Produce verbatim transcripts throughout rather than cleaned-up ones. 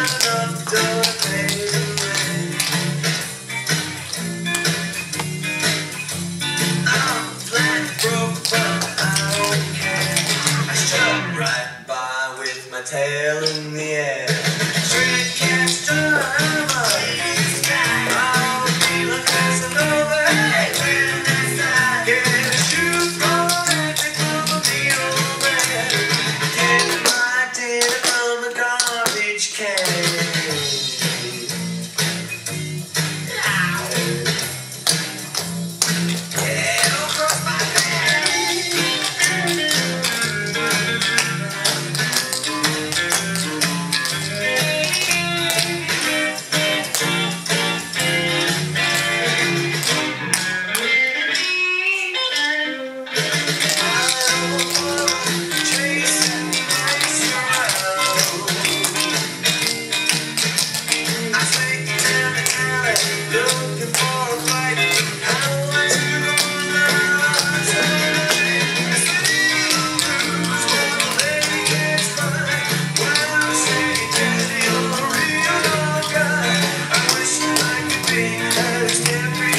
Right by with my tail in the air. Stray cat strut, I'll be like Casanova. Hey, when I side, get a shoe for it, for the old man. Get my dinner from a garbage can.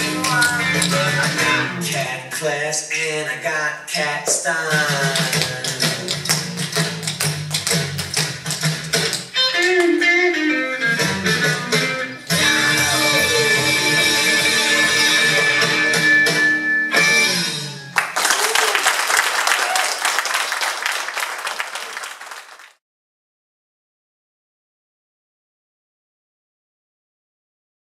Class and I got cat style.